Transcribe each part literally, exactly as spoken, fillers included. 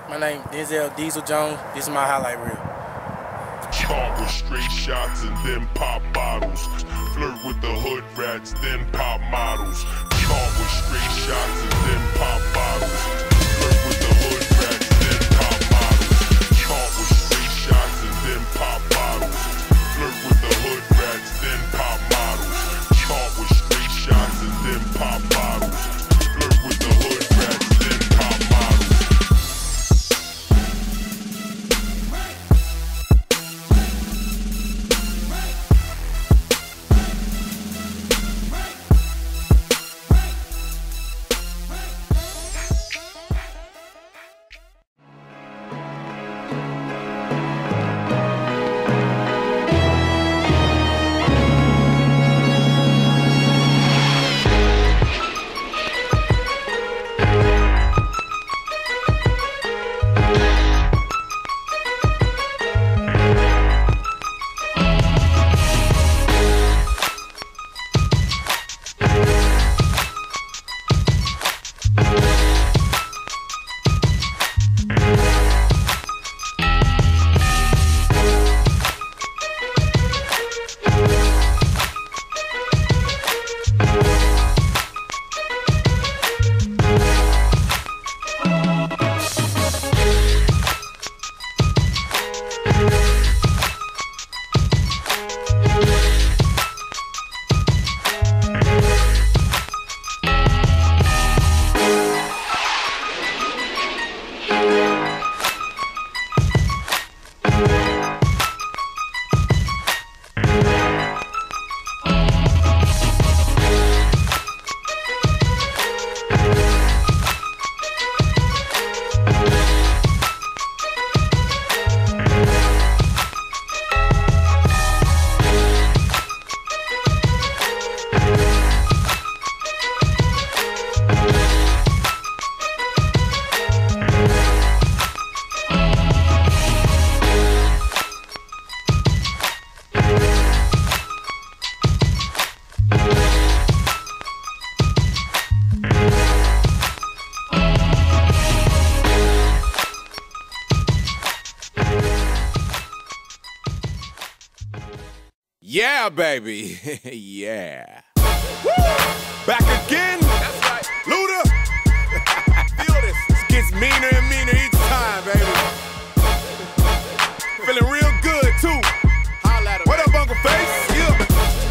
My name is Denzel Diesel Jones. This is my highlight reel. Caught with straight shots and then pop bottles. Flirt with the hood rats, then pop models. Caught with straight shots and then pop bottles. Flirt with the hood rats, then pop models. Caught with straight shots and then pop bottles. Flirt with the hood rats, then pop models. Caught with straight shots and then pop bottles. Flirt with the hood rats, then pop models. Yeah, baby. Yeah. Woo! Back again. That's right. Luda. Feel this. This gets meaner and meaner each time, baby. Feeling real good, too. Holla at him. What up, Uncle Face? Yeah.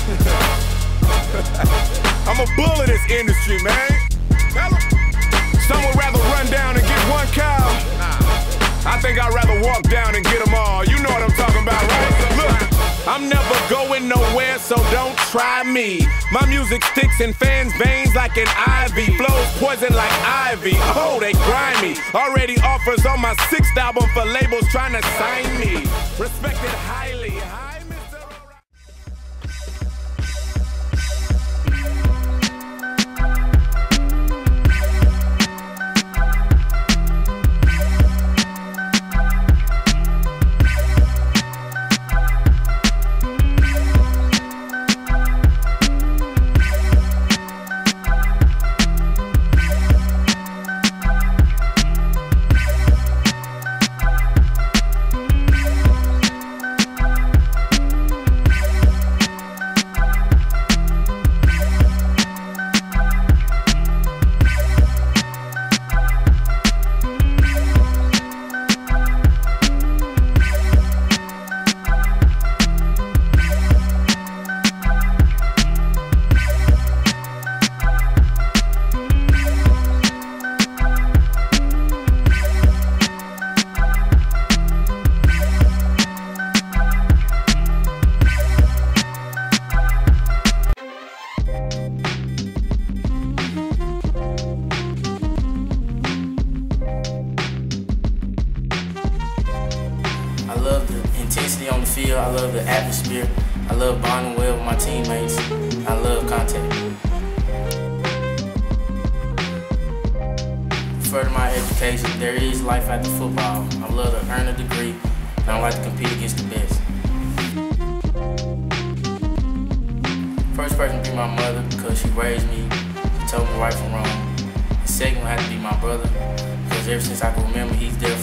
I'm a bull of this industry, man. Tell him. Some would rather run down and get one cow. Nah. I think I'd rather walk down and get them all. You know what I'm talking about, right? Look. I'm never going nowhere, so don't try me. My music sticks in fans' veins like an ivy. Flows poison like ivy. Oh, they grimy. Already offers on my sixth album for labels trying to sign me. Respected highly. Hi, Mister I love the intensity on the field. I love the atmosphere. I love bonding well with my teammates. I love contact. Further my education, there is life after football. I love to earn a degree, and I like to compete against the best. First person to be my mother because she raised me, she told me right from wrong. The second one had to be my brother because ever since I can remember, he's there